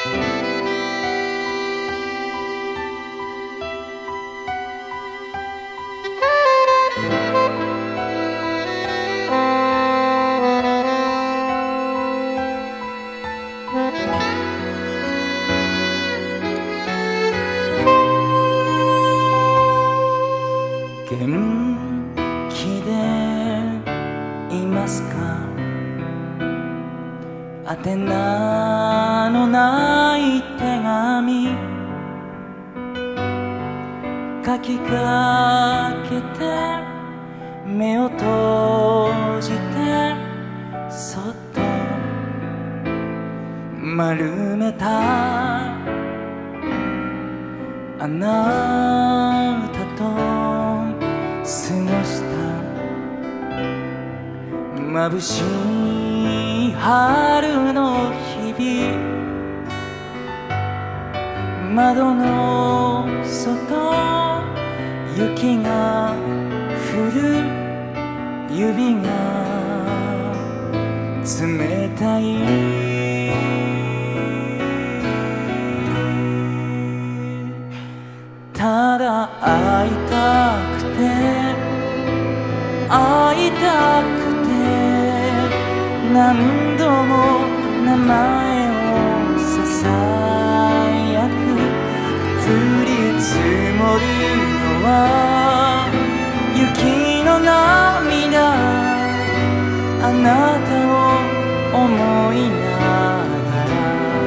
元気でいますか？宛名のない手紙書きかけて目を閉じてそっと丸めたあなたと過ごした眩しい春の日々、窓の外雪が降る、指が冷たい。ただ会いたくて会いたくて何度も名前をささやく、降り積もるのは雪の涙、あなたを思いながら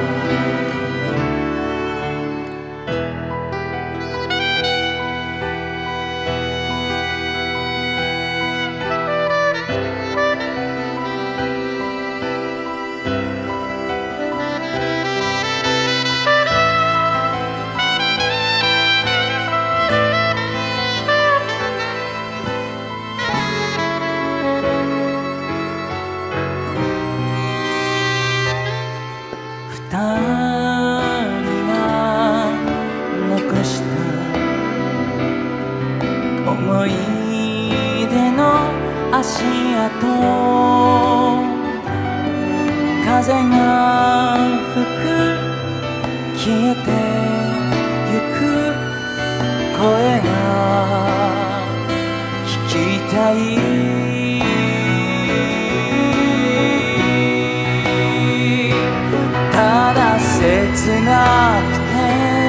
二人が残した思い出の足跡、風が吹く消えてゆく声が聞きたい。ただ切なくて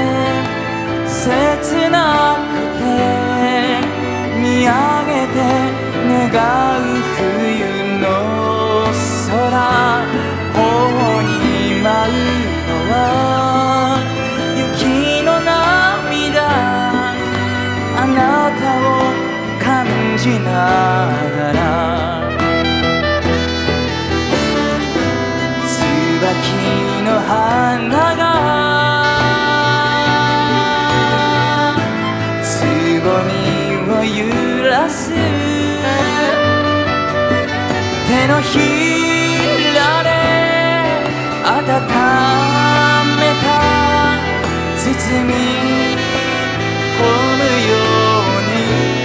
切なくて見上げて願う冬の空、頬に舞うのは雪の涙、あなたを感じながら椿の花がつぼみを揺らす、手のひらで温めた包み込むように、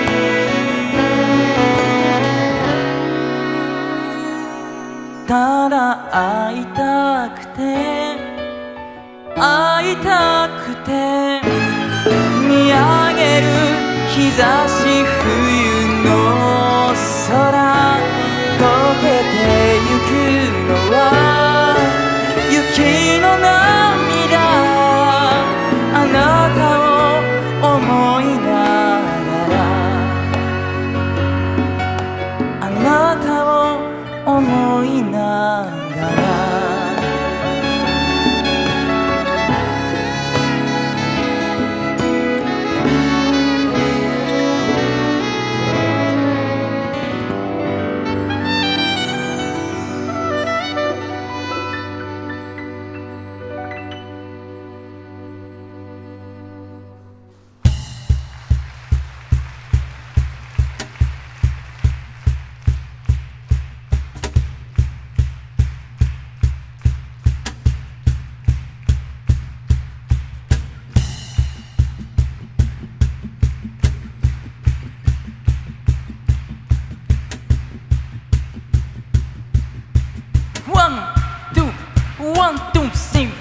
ただ会いたくて会いたくて見上げる日差し、冬の空溶けてゆくのは雪の涙、あなたを思いながら、あなたを思いながら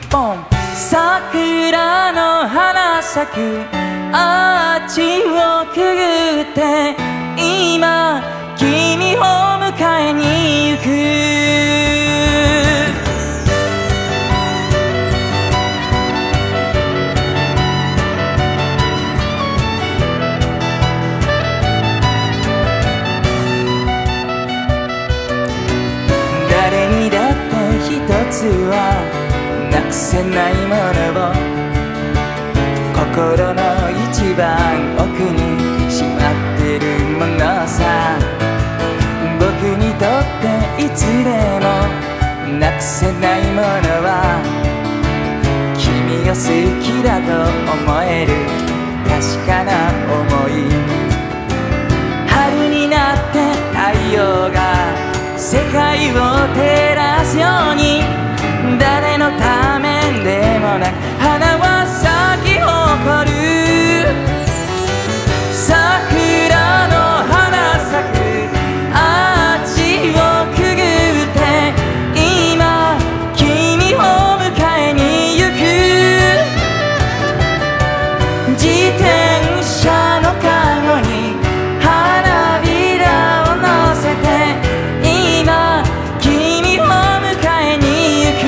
ポン桜の花咲くアーチをくぐって今君を迎えに行く誰にだって一つはなくせないものを心の一番奥にしまってるものさ僕にとっていつでもなくせないものは君を好きだと思える確かな想い春になって太陽が世界を照らすように誰のためでもなく花は咲き誇る桜の花咲くアーチをくぐって今君を迎えに行く自転車のカゴに花びらを乗せて今君を迎えに行く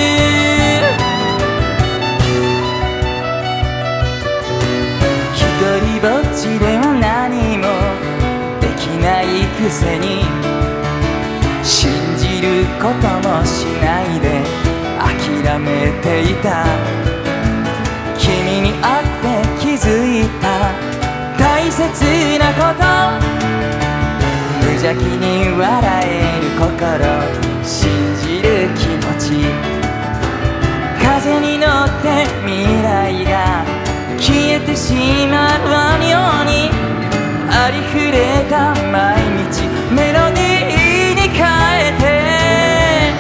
一人ぼっちでは何もできないくせに信じることもしないで諦めていた君に会って気づいた大切なこと無邪気に笑える心信じる気持ち風に乗って未来が消えてしまわぬようにありふれた毎日メロディーに変えて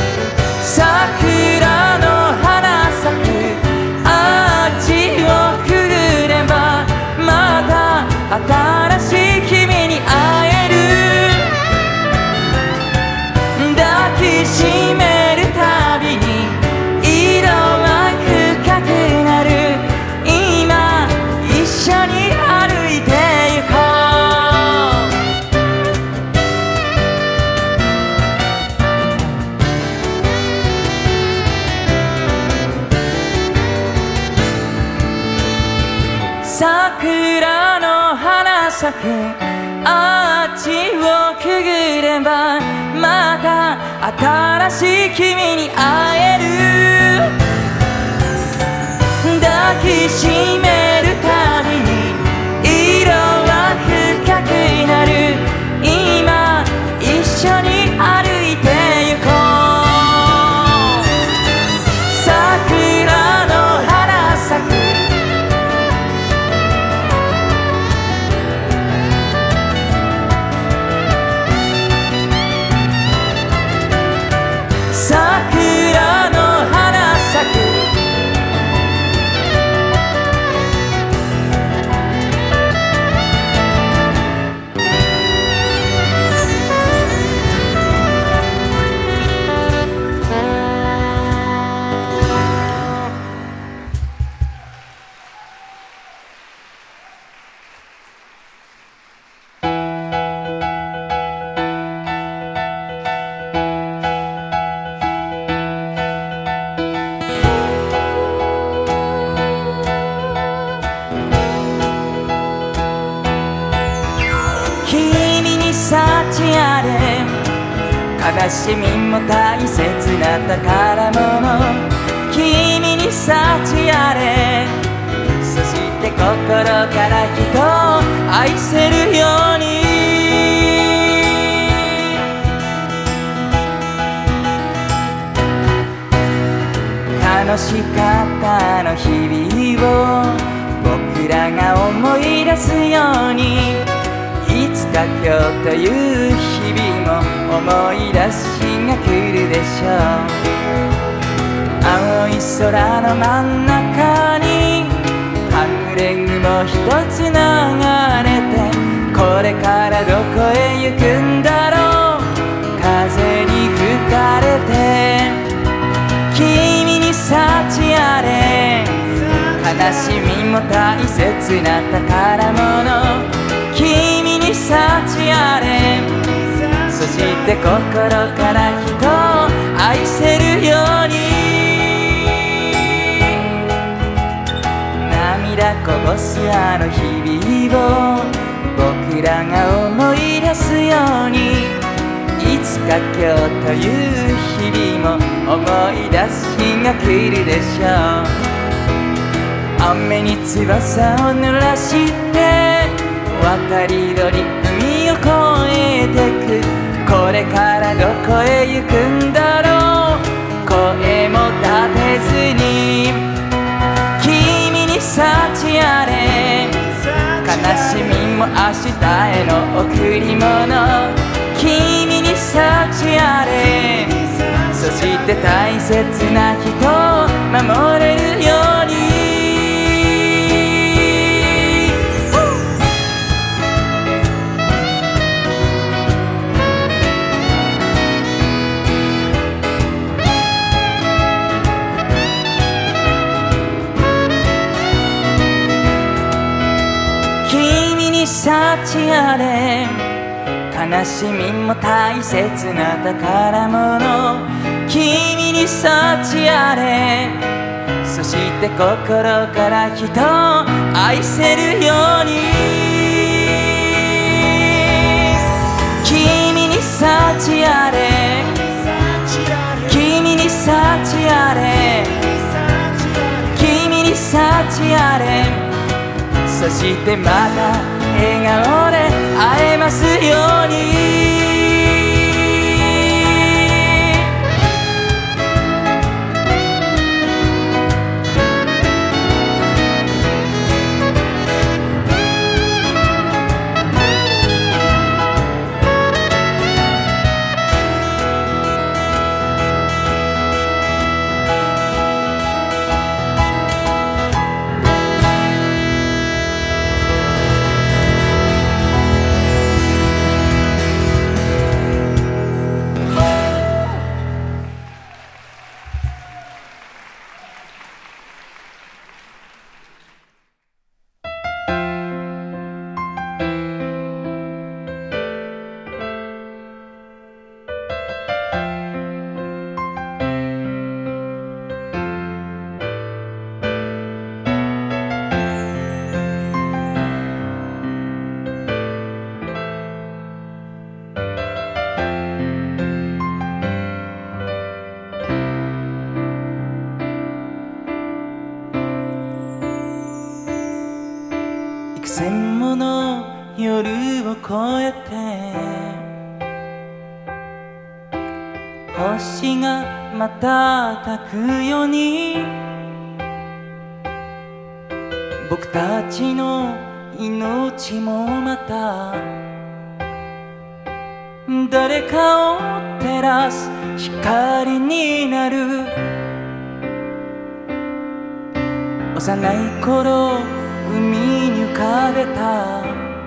桜の花咲くアーチをくぐればまた新しい君に会える抱きしめるたびに色は深くなる今一緒に歩いてゆこう桜の花咲くアーチをくぐればまた新しい君に会える抱きしめるたびに色は深くなる今一緒に歩いてゆこう桜の花咲く桜の花咲く悲しみも大切な宝物君に幸あれそして心から人を愛せるように楽しかったあの日々を僕らが思い出すようにいつか今日という日々も思い出す日が来るでしょう青い空の真ん中に半グレ雲一つ流れてこれからどこへ行くんだろう風に吹かれて君にさしみも大切な宝物、君に幸あれ。そして心から人を愛せるように、涙こぼすあの日々を僕らが思い出すように、いつか今日という日々も思い出す日が来るでしょう。雨に翼を濡らして渡り鳥海を越えてく、これからどこへ行くんだろう。声も立てずに君に幸あれ。悲しみも明日への贈り物、君に幸あれ。そして大切な人を守れるように。幸あれ。悲しみも大切な宝物、君に幸あれ。そして心から人を愛せるように、君に幸あれ。君に幸あれ。君に幸あれ。そしてまた笑顔で会えますように。千もの夜を越えて星が瞬くように、僕たちの命もまた誰かを照らす光になる。幼い頃海に浮かべた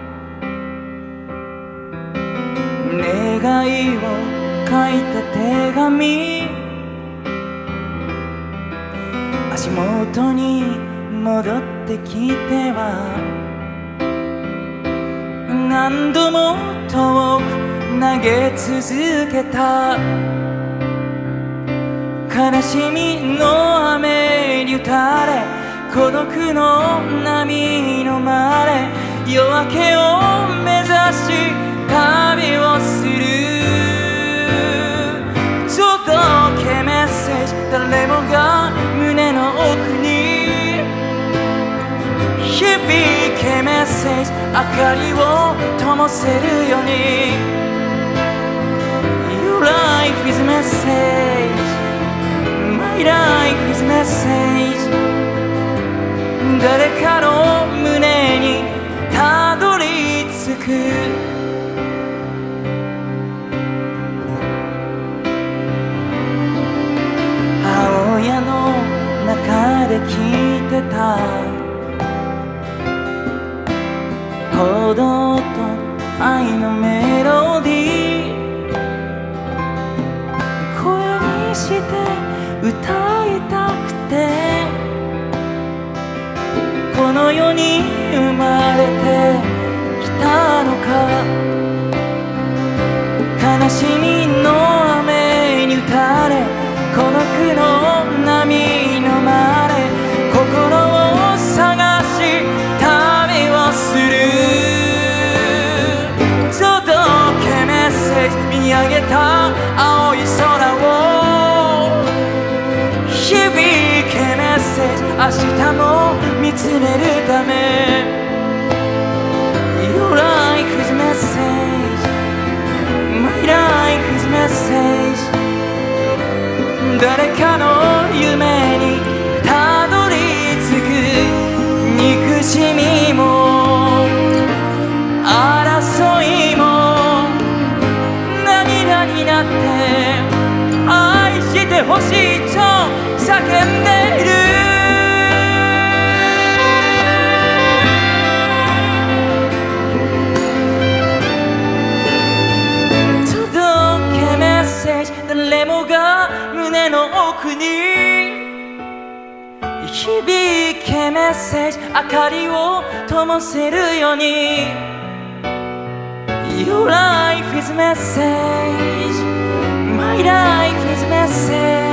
願いを書いた手紙、足元に戻ってきては何度も遠く投げ続けた。悲しみの雨に打たれ孤独の波のまれ、夜明けを目指し旅をする。届けメッセージ、誰もが胸の奥に響けメッセージ、明かりを灯せるように。 Your life is message, my life is message。誰かの胸にたどり着く。青屋の中で聞いてた鼓動と愛のメロディー、声にして歌いたくてセージ、明日も見つめるため Your life is message, my life is message 誰かの夢にたどり着く憎しみも争いも涙になって愛してほしいと叫んでいる届けメッセージ誰もが胸の奥に響けメッセージ明かりを灯せるように Your life is message, my life is message